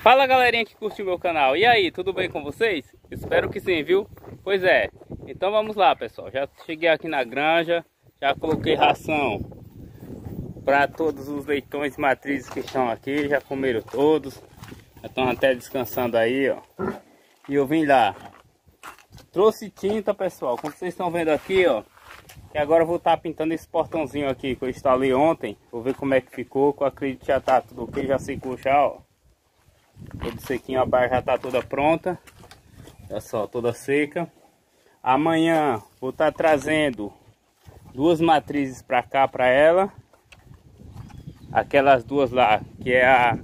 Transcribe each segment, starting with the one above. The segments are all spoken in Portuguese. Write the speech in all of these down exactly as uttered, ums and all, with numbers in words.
Fala galerinha que curte o meu canal, e aí, tudo bem com vocês? Espero que sim, viu? Pois é, então vamos lá pessoal, já cheguei aqui na granja, já coloquei ração para todos os leitões e matrizes que estão aqui, já comeram todos, já estão até descansando aí, ó. E eu vim lá, trouxe tinta pessoal, como vocês estão vendo aqui, ó. E agora eu vou estar pintando esse portãozinho aqui que eu instalei ontem, vou ver como é que ficou, que eu acredito que já tá tudo ok, já secou já, ó. Todo sequinho, a barra já tá toda pronta. Olha só, toda seca. Amanhã vou estar trazendo duas matrizes para cá para ela. Aquelas duas lá, que é a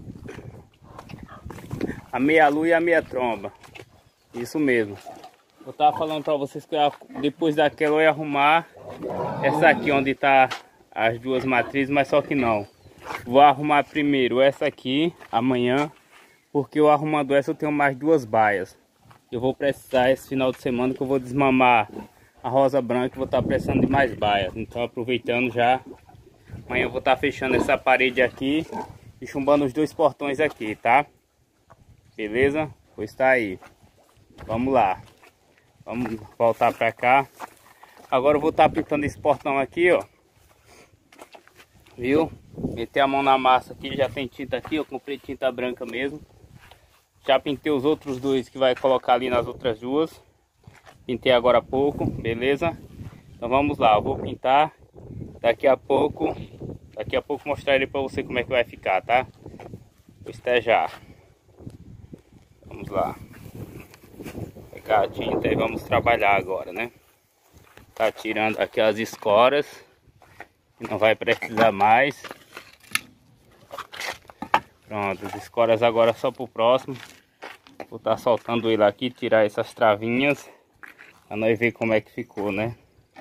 a meia lua e a meia tromba. Isso mesmo. Eu tava falando para vocês que eu, depois daquela eu ia arrumar essa aqui onde tá as duas matrizes, mas só que não. Vou arrumar primeiro essa aqui amanhã, porque eu arrumando essa eu tenho mais duas baias. Eu vou precisar esse final de semana que eu vou desmamar a rosa branca e vou estar precisando de mais baias. Então aproveitando já, amanhã eu vou estar fechando essa parede aqui e chumbando os dois portões aqui, tá? Beleza? Pois tá aí. Vamos lá. Vamos voltar pra cá. Agora eu vou estar pintando esse portão aqui, ó. Viu? Meter a mão na massa aqui, já tem tinta aqui, eu comprei tinta branca mesmo. Já pintei os outros dois que vai colocar ali nas outras duas. Pintei agora há pouco, beleza? Então vamos lá, eu vou pintar. Daqui a pouco, daqui a pouco mostrarei para você como é que vai ficar, tá? Pois até já. Vamos lá. Pegar a tinta e vamos trabalhar agora, né? Tá tirando aqui as escoras, que não vai precisar mais. Pronto, as escoras agora só pro próximo. Vou estar soltando ele aqui, tirar essas travinhas, pra nós ver como é que ficou, né?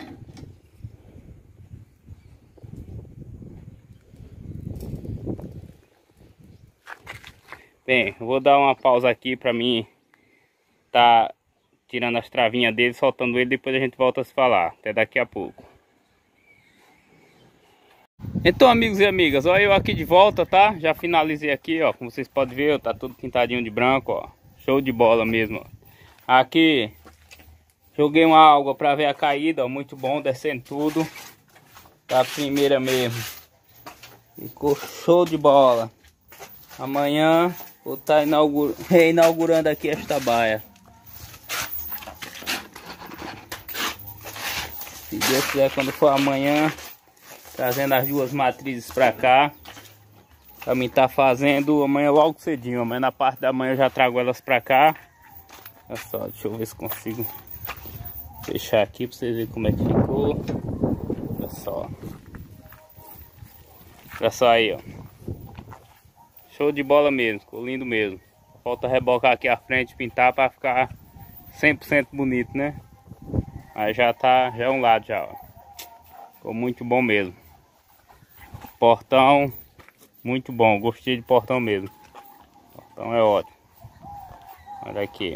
Bem, eu vou dar uma pausa aqui pra mim tá tirando as travinhas dele, soltando ele, depois a gente volta a se falar. Até daqui a pouco. Então amigos e amigas, olha eu aqui de volta, tá? Já finalizei aqui, ó, como vocês podem ver, tá tudo pintadinho de branco, ó. Show de bola mesmo, ó. Aqui joguei uma água para ver a caída, ó, muito bom, descendo tudo. Tá a primeira mesmo. Ficou show de bola. Amanhã vou estar inaugurando, reinaugurando aqui esta baia. Se Deus quiser, quando for amanhã, trazendo as duas matrizes para cá. Pra mim tá fazendo amanhã logo cedinho. Amanhã na parte da manhã eu já trago elas pra cá. Olha só, deixa eu ver se consigo fechar aqui pra vocês verem como é que ficou. Olha só. Olha só aí, ó. Show de bola mesmo, ficou lindo mesmo. Falta rebocar aqui a frente, pintar pra ficar cem por cento bonito, né? Mas já tá, já é um lado já, ó. Ficou muito bom mesmo. Portão, muito bom, gostei de portão mesmo. Portão é ótimo. Olha aqui.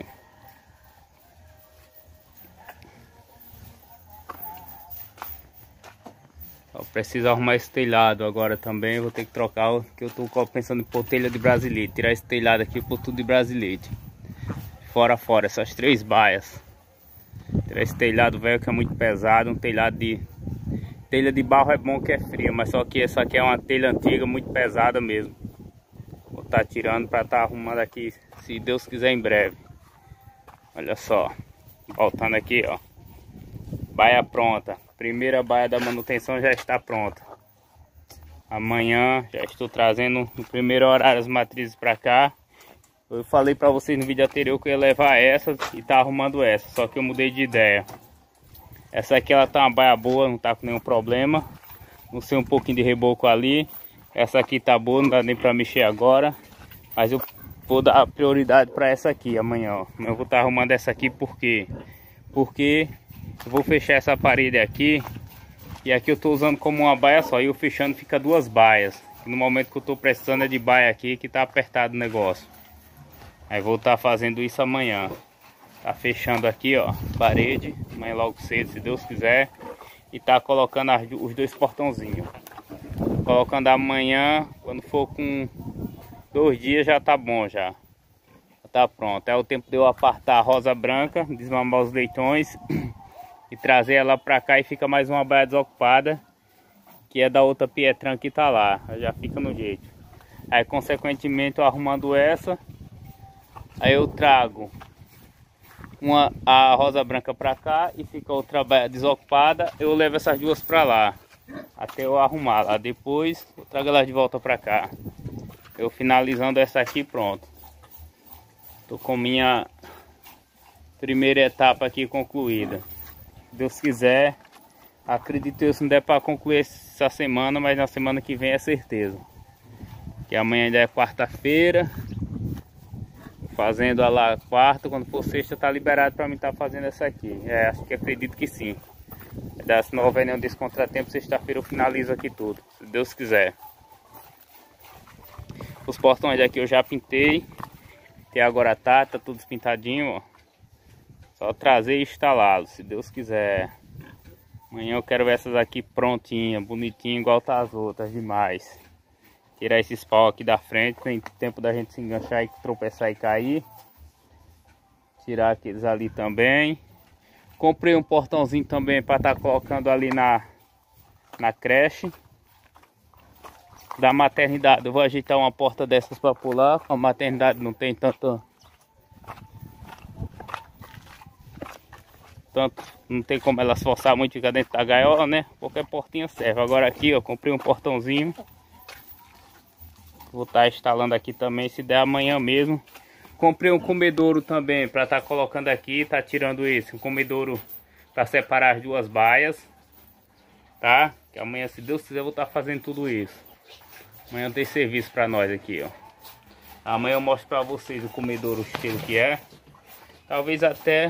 Eu preciso arrumar esse telhado agora também. Vou ter que trocar, que eu tô pensando em pôr telha de brasilite. Tirar esse telhado aqui e pôr tudo de brasilite. Fora fora, essas três baias. Tirar esse telhado velho que é muito pesado. Um telhado de... Telha de barro é bom que é frio, mas só que essa aqui é uma telha antiga, muito pesada mesmo. Vou estar tirando para estar arrumando aqui, se Deus quiser, em breve. Olha só, voltando aqui, ó. Baia pronta. Primeira baia da manutenção já está pronta. Amanhã já estou trazendo no primeiro horário as matrizes para cá. Eu falei para vocês no vídeo anterior que eu ia levar essas e tá arrumando essa, só que eu mudei de ideia. Essa aqui ela tá uma baia boa, não tá com nenhum problema. Não sei, um pouquinho de reboco ali. Essa aqui tá boa, não dá nem pra mexer agora. Mas eu vou dar prioridade pra essa aqui amanhã, ó. Eu vou estar arrumando essa aqui por quê? Porque eu vou fechar essa parede aqui. E aqui eu tô usando como uma baia só. E eu fechando fica duas baias. E no momento que eu tô precisando é de baia aqui, que tá apertado o negócio. Aí vou estar fazendo isso amanhã. Tá fechando aqui, ó, parede, amanhã logo cedo, se Deus quiser. E tá colocando as, os dois portãozinhos. Colocando amanhã, quando for com dois dias já tá bom já. tá pronto. É o tempo de eu apartar a rosa branca, desmamar os leitões e trazer ela pra cá, e fica mais uma baia desocupada, que é da outra Pietran que tá lá. Já fica no jeito. Aí consequentemente eu arrumando essa, aí eu trago uma, a rosa branca pra cá e fica outra baia desocupada. Eu levo essas duas pra lá, até eu arrumar lá. Depois eu trago elas de volta pra cá. Eu finalizando essa aqui, pronto. Tô com minha primeira etapa aqui concluída. Se Deus quiser, acredito eu, se não der para concluir essa semana, mas na semana que vem é certeza. Que amanhã ainda é quarta-feira. Fazendo a lá quarta, quando for sexta tá liberado para mim estar tá fazendo essa aqui. É, acho que acredito que sim. Se não houver nenhum desse contratempo, sexta-feira eu finalizo aqui tudo, se Deus quiser. Os portões aqui eu já pintei. Até agora tá, tá tudo pintadinho, ó. Só trazer e instalá-los, se Deus quiser. Amanhã eu quero ver essas aqui prontinhas, bonitinhas, igual tá as outras, demais. Tirar esses pau aqui da frente, tem tempo da gente se enganchar e tropeçar e cair. Tirar aqueles ali também. Comprei um portãozinho também para estar tá colocando ali na, na creche da maternidade. Eu vou ajeitar uma porta dessas para pular. A maternidade não tem tanto, tanto, não tem como ela se forçar muito, ficar dentro da gaiola, né? Qualquer portinha serve. Agora aqui, ó, comprei um portãozinho. Vou estar tá instalando aqui também, se der amanhã mesmo. Comprei um comedouro também para estar tá colocando aqui, tá tirando esse, um comedouro para separar as duas baias, tá? Que amanhã, se Deus quiser, eu vou estar tá fazendo tudo isso. Amanhã tem serviço para nós aqui, ó. Amanhã eu mostro para vocês o comedouro, o estilo que é. Talvez até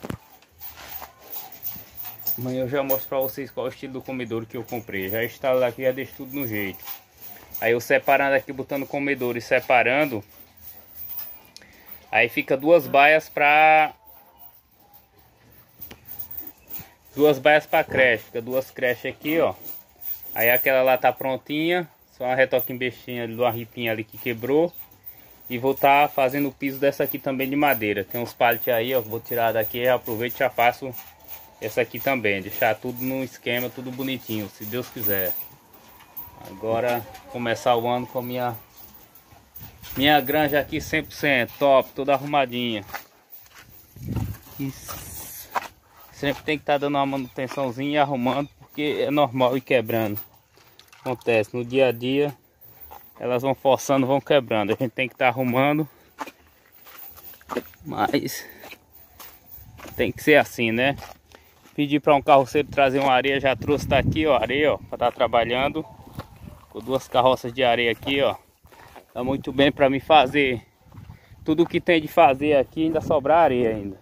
amanhã eu já mostro para vocês qual é o estilo do comedouro que eu comprei. Já instalo aqui, já deixo tudo no jeito. Aí eu separando aqui, botando o comedouro e separando. Aí fica duas baias para duas baias para creche. Fica duas creches aqui, ó. Aí aquela lá tá prontinha. Só uma retoquinha bestinha de uma ripinha ali que quebrou. E vou estar tá fazendo o piso dessa aqui também de madeira. Tem uns palitos aí, ó. Vou tirar daqui e aproveito e já faço essa aqui também. Deixar tudo no esquema, tudo bonitinho, se Deus quiser. Agora começar o ano com a minha minha granja aqui cem por cento top, toda arrumadinha. E sempre tem que estar tá dando uma manutençãozinha e arrumando, porque é normal ir quebrando. Acontece no dia a dia, elas vão forçando, vão quebrando. A gente tem que estar tá arrumando, mas tem que ser assim, né? Pedi para um carroceiro trazer uma areia, já trouxe, tá aqui, ó, areia, ó, para estar tá trabalhando. Com duas carroças de areia aqui, ó. Tá muito bem para me fazer tudo o que tem de fazer aqui, ainda sobrar areia ainda.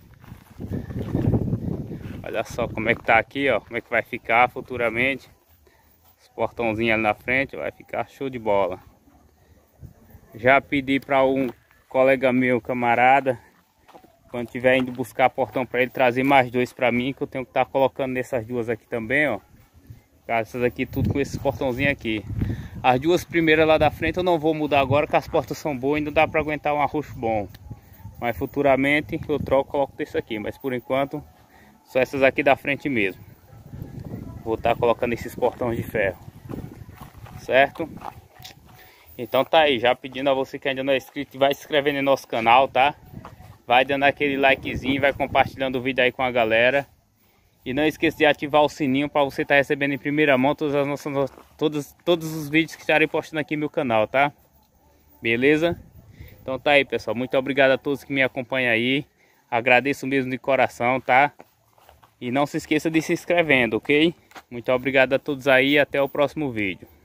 Olha só como é que tá aqui, ó, como é que vai ficar futuramente. Os portãozinhos ali na frente, vai ficar show de bola. Já pedi para um colega meu, camarada, quando tiver indo buscar portão para ele, trazer mais dois para mim, que eu tenho que estar tá colocando nessas duas aqui também, ó. Essas aqui tudo com esses portãozinhos aqui. As duas primeiras lá da frente eu não vou mudar agora, que as portas são boas, ainda dá para aguentar um arroxo bom. Mas futuramente eu troco, coloco desse aqui. Mas por enquanto, só essas aqui da frente mesmo. Vou estar tá colocando esses portões de ferro. Certo? Então tá aí, já pedindo a você que ainda não é inscrito, vai se inscrevendo no nosso canal, tá? Vai dando aquele likezinho, vai compartilhando o vídeo aí com a galera. E não esqueça de ativar o sininho para você estar tá recebendo em primeira mão todas as nossas, todos, todos os vídeos que estarei postando aqui no meu canal, tá? Beleza? Então tá aí, pessoal. Muito obrigado a todos que me acompanham aí. Agradeço mesmo de coração, tá? E não se esqueça de se inscrevendo, ok? Muito obrigado a todos aí e até o próximo vídeo.